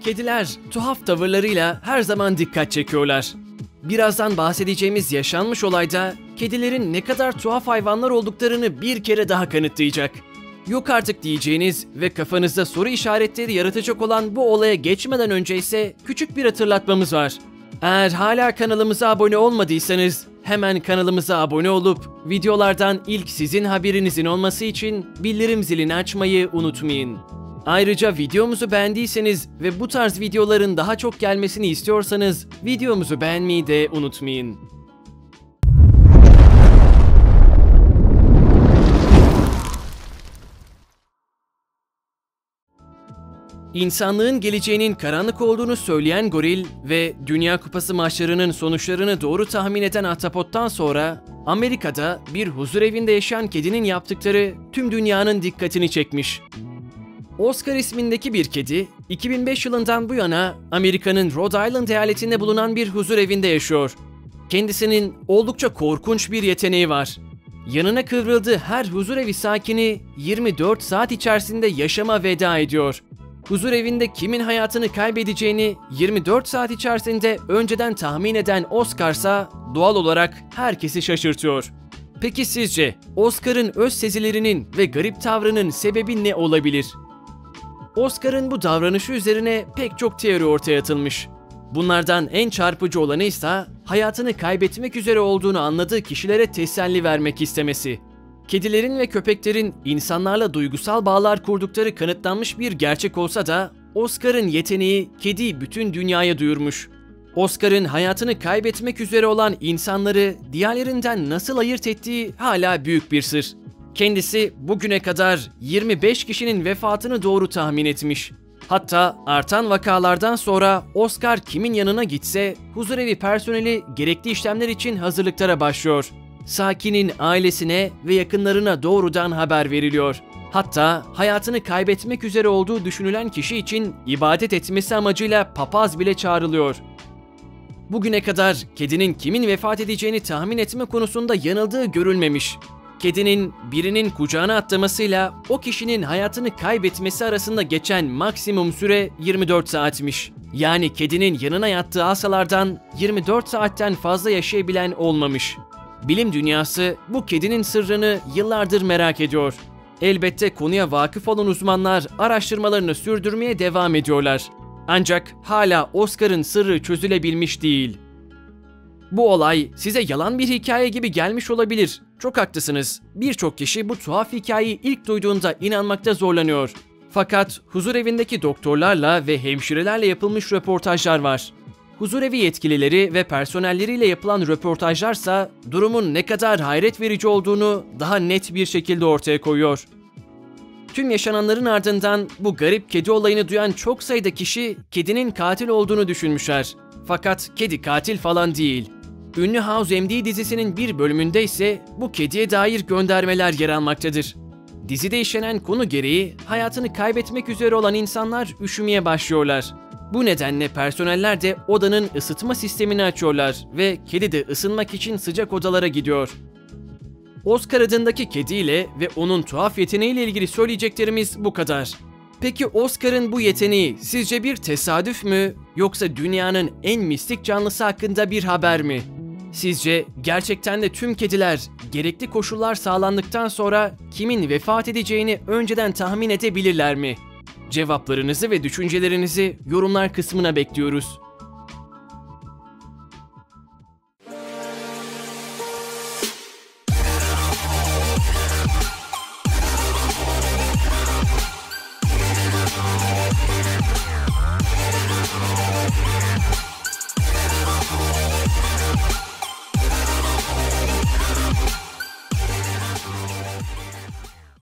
Kediler tuhaf tavırlarıyla her zaman dikkat çekiyorlar. Birazdan bahsedeceğimiz yaşanmış olayda kedilerin ne kadar tuhaf hayvanlar olduklarını bir kere daha kanıtlayacak. Yok artık diyeceğiniz ve kafanızda soru işaretleri yaratacak olan bu olaya geçmeden önce ise küçük bir hatırlatmamız var. Eğer hala kanalımıza abone olmadıysanız hemen kanalımıza abone olup videolardan ilk sizin haberinizin olması için bildirim zilini açmayı unutmayın. Ayrıca videomuzu beğendiyseniz ve bu tarz videoların daha çok gelmesini istiyorsanız videomuzu beğenmeyi de unutmayın. İnsanlığın geleceğinin karanlık olduğunu söyleyen goril ve Dünya Kupası maçlarının sonuçlarını doğru tahmin eden ahtapottan sonra Amerika'da bir huzurevinde yaşayan kedinin yaptıkları tüm dünyanın dikkatini çekmiş. Oscar ismindeki bir kedi, 2005 yılından bu yana Amerika'nın Rhode Island eyaletinde bulunan bir huzurevinde yaşıyor. Kendisinin oldukça korkunç bir yeteneği var. Yanına kıvrıldığı her huzurevi sakini 24 saat içerisinde yaşama veda ediyor. Huzurevinde kimin hayatını kaybedeceğini 24 saat içerisinde önceden tahmin eden Oscar'sa doğal olarak herkesi şaşırtıyor. Peki sizce Oscar'ın öz sezilerinin ve garip tavrının sebebi ne olabilir? Oscar'ın bu davranışı üzerine pek çok teori ortaya atılmış. Bunlardan en çarpıcı olanı ise hayatını kaybetmek üzere olduğunu anladığı kişilere teselli vermek istemesi. Kedilerin ve köpeklerin insanlarla duygusal bağlar kurdukları kanıtlanmış bir gerçek olsa da Oscar'ın yeteneği kediyi bütün dünyaya duyurmuş. Oscar'ın hayatını kaybetmek üzere olan insanları diğerlerinden nasıl ayırt ettiği hala büyük bir sır. Kendisi bugüne kadar 25 kişinin vefatını doğru tahmin etmiş. Hatta artan vakalardan sonra Oscar kimin yanına gitse huzurevi personeli gerekli işlemler için hazırlıklara başlıyor. Sakinin ailesine ve yakınlarına doğrudan haber veriliyor. Hatta hayatını kaybetmek üzere olduğu düşünülen kişi için ibadet etmesi amacıyla papaz bile çağrılıyor. Bugüne kadar kedinin kimin vefat edeceğini tahmin etme konusunda yanıldığı görülmemiş. Kedinin birinin kucağına atlamasıyla o kişinin hayatını kaybetmesi arasında geçen maksimum süre 24 saatmiş. Yani kedinin yanına yattığı asalardan 24 saatten fazla yaşayabilen olmamış. Bilim dünyası bu kedinin sırrını yıllardır merak ediyor. Elbette konuya vakıf olan uzmanlar araştırmalarını sürdürmeye devam ediyorlar. Ancak hala Oscar'ın sırrı çözülebilmiş değil. Bu olay size yalan bir hikaye gibi gelmiş olabilir. Çok haklısınız. Birçok kişi bu tuhaf hikayeyi ilk duyduğunda inanmakta zorlanıyor. Fakat huzurevindeki doktorlarla ve hemşirelerle yapılmış röportajlar var. Huzurevi yetkilileri ve personelleriyle yapılan röportajlarsa durumun ne kadar hayret verici olduğunu daha net bir şekilde ortaya koyuyor. Tüm yaşananların ardından bu garip kedi olayını duyan çok sayıda kişi kedinin katil olduğunu düşünmüşler. Fakat kedi katil falan değil. Ünlü House MD dizisinin bir bölümünde ise bu kediye dair göndermeler yer almaktadır. Dizide işlenen konu gereği hayatını kaybetmek üzere olan insanlar üşümeye başlıyorlar. Bu nedenle personeller de odanın ısıtma sistemini açıyorlar ve kedi de ısınmak için sıcak odalara gidiyor. Oscar adındaki kediyle ve onun tuhaf yeteneğiyle ilgili söyleyeceklerimiz bu kadar. Peki Oscar'ın bu yeteneği sizce bir tesadüf mü yoksa dünyanın en mistik canlısı hakkında bir haber mi? Sizce gerçekten de tüm kediler gerekli koşullar sağlandıktan sonra kimin vefat edeceğini önceden tahmin edebilirler mi? Cevaplarınızı ve düşüncelerinizi yorumlar kısmına bekliyoruz.